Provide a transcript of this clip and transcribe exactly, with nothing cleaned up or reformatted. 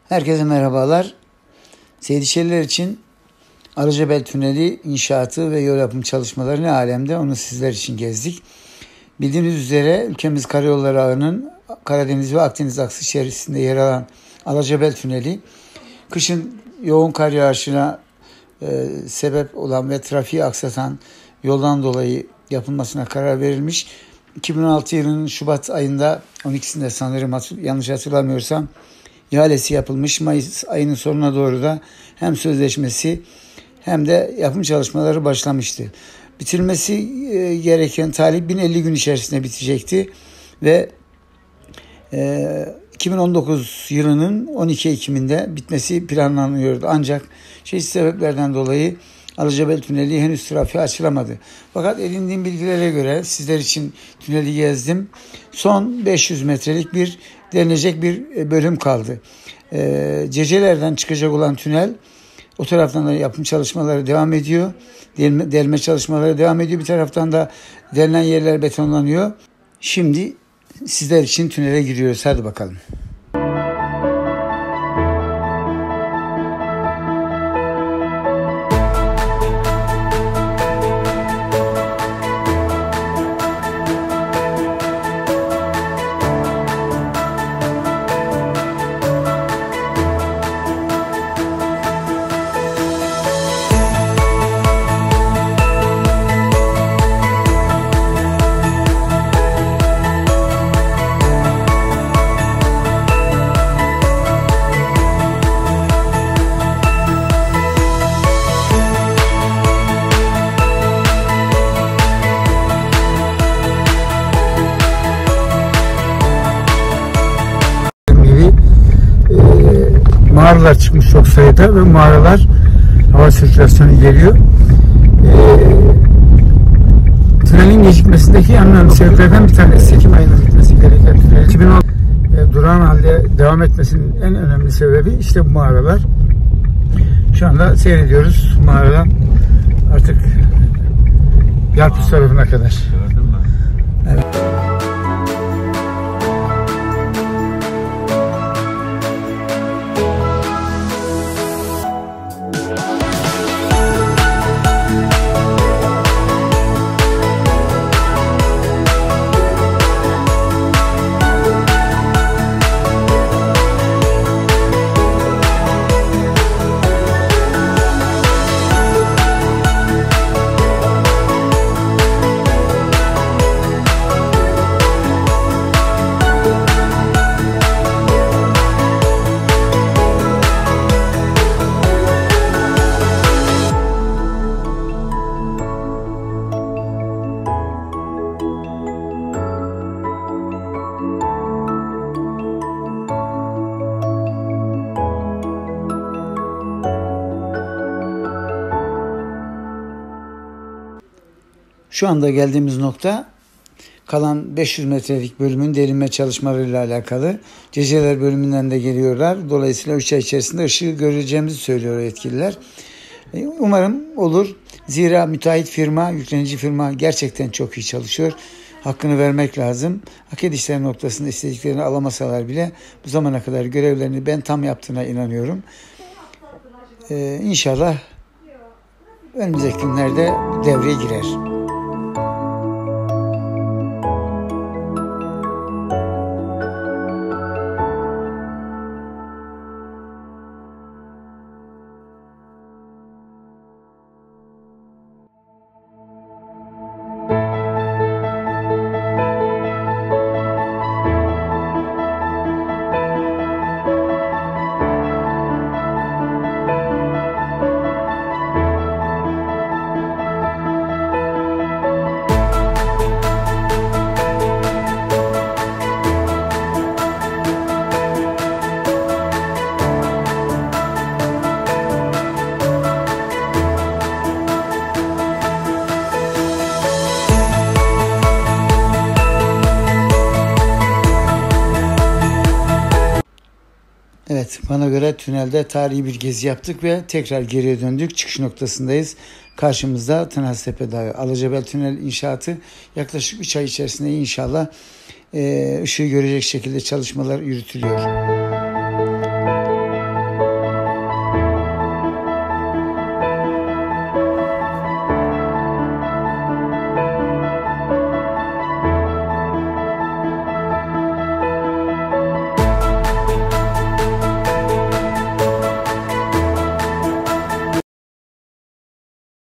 Herkese merhabalar. Seydişehirliler için Alacabel Tüneli inşaatı ve yol yapım çalışmaları ne alemde, onu sizler için gezdik. Bildiğiniz üzere ülkemiz karayolları ağının Karadeniz ve Akdeniz aksı içerisinde yer alan Alacabel Tüneli, kışın yoğun kar yağışına e, sebep olan ve trafiği aksatan yoldan dolayı yapılmasına karar verilmiş. iki bin on altı yılının Şubat ayında on ikisinde sanırım, yanlış hatırlamıyorsam, ihalesi yapılmış. Mayıs ayının sonuna doğru da hem sözleşmesi hem de yapım çalışmaları başlamıştı. Bitirilmesi gereken tarih bin elli gün içerisinde bitecekti ve e, iki bin on dokuz yılının on iki Ekim'inde bitmesi planlanıyordu. Ancak çeşitli sebeplerden dolayı Alacabel Tüneli henüz trafiğe açılamadı. Fakat edindiğim bilgilere göre sizler için tüneli gezdim. Son beş yüz metrelik bir denilecek bir bölüm kaldı. E, Ceceler'den çıkacak olan tünel, o taraftan da yapım çalışmaları devam ediyor. Delme, delme çalışmaları devam ediyor. Bir taraftan da delinen yerler betonlanıyor. Şimdi sizler için tünele giriyoruz. Hadi bakalım. Mağaralar çıkmış çok sayıda ve mağaralar hava sirkülasyonu geliyor. Ee, tünelin gecikmesindeki en önemli sebeplerden bir tanesi Ekim ayında bitmesi gereken tünelin iki bin on e, durağan halde devam etmesinin en önemli sebebi işte bu mağaralar. Şu anda seyrediyoruz mağaradan artık Yarpuz tarafına kadar. Gördün mü? Evet. Şu anda geldiğimiz nokta kalan beş yüz metrelik bölümün delinme çalışmalarıyla alakalı. Ceceler bölümünden de geliyorlar. Dolayısıyla üç ay içerisinde ışığı göreceğimizi söylüyor yetkililer. Umarım olur. Zira müteahhit firma, yüklenici firma gerçekten çok iyi çalışıyor. Hakkını vermek lazım. Hak edişleri noktasında istediklerini alamasalar bile bu zamana kadar görevlerini ben tam yaptığına inanıyorum. Ee, İnşallah önümüzdeki günlerde devreye girer. Evet, bana göre tünelde tarihi bir gezi yaptık ve tekrar geriye döndük. Çıkış noktasındayız. Karşımızda Tınaztepe Dağı. Alacabel Tünel inşaatı yaklaşık üç ay içerisinde inşallah e, ışığı görecek şekilde çalışmalar yürütülüyor.